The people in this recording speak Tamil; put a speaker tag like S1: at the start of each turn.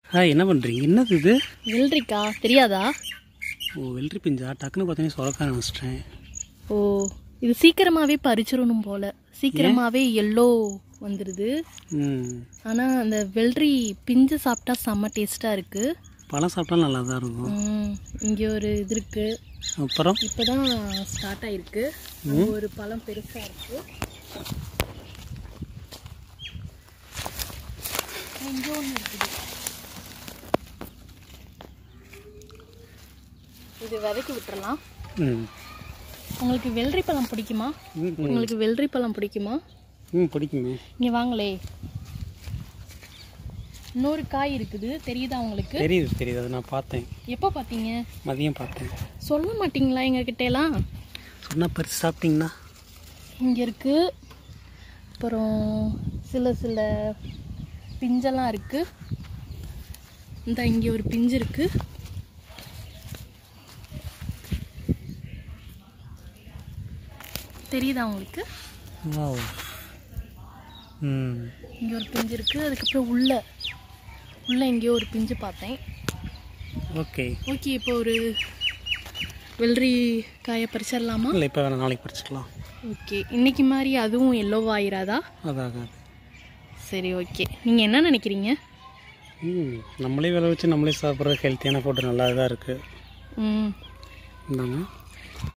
S1: ஹாய், என்ன பண்ணுறீங்க? என்னது இது?
S2: வெள்ளரிக்கா தெரியாதா?
S1: ஓ, வெள்ளரி பிஞ்சா? டக்குன்னு பார்த்தீங்கன்னா சொரக்கார நினச்சிட்டேன்.
S2: ஓ, இது சீக்கிரமாகவே பறிச்சிடணும் போல். சீக்கிரமாகவே எல்லோ வந்துடுது. ஆனால் அந்த வெள்ளரி பிஞ்சு சாப்பிட்டா செம்ம டேஸ்ட்டாக இருக்குது.
S1: பழம் சாப்பிட்டாலும் நல்லா தான் இருக்கும்.
S2: இங்கே ஒரு இது இருக்குது.
S1: அப்புறம்
S2: இப்போ தான் ஸ்டார்ட் ஆகிருக்கு. ஒரு பழம் பெருசாக இருக்குது. இங்கே ஒன்று இருக்குது. இது விதைக்கு விட்டுறலாம். உங்களுக்கு வெள்ளரி பழம் பிடிக்குமா? உங்களுக்கு வெள்ளரி பழம் பிடிக்குமா?
S1: பிடிக்குமே.
S2: இங்கே வாங்களே, இன்னொரு காய் இருக்குது. தெரியுதா உங்களுக்கு?
S1: தெரியுது. அது நான் பார்த்தேன்.
S2: எப்போ பார்த்தீங்க?
S1: மதியம் பார்த்தேன்.
S2: சொல்ல மாட்டிங்களா எங்ககிட்டலாம்?
S1: சொன்னால் பறித்து சாப்பிட்டீங்கன்னா?
S2: இங்கே இருக்குது. அப்புறம் சில பிஞ்செல்லாம் இருக்குது. இந்த இங்கே ஒரு பிஞ்சு இருக்குது. தெரியுதா உங்களுக்கு? இங்கே ஒரு பிஞ்சு இருக்குது. அதுக்கப்புறம் உள்ள எங்கேயோ ஒரு பிஞ்சு பார்த்தேன்.
S1: ஓகே,
S2: இப்போ ஒரு வெள்ளரி காயை பறிச்சிடலாமா?
S1: இல்லை, இப்போ வேணாம், நாளைக்கு பறிச்சிக்கலாம்.
S2: ஓகே, இன்னைக்கு மாதிரி அதுவும் எல்லோவா ஆயிராதா?
S1: அதாகாது.
S2: சரி, ஓகே. நீங்கள் என்ன நினைக்கிறீங்க?
S1: நம்மளே விளை வச்சு நம்மளே சாப்பிட்ற ஹெல்த்தியான ஃபுட்டு நல்லா தான் இருக்குது. இந்தாங்க.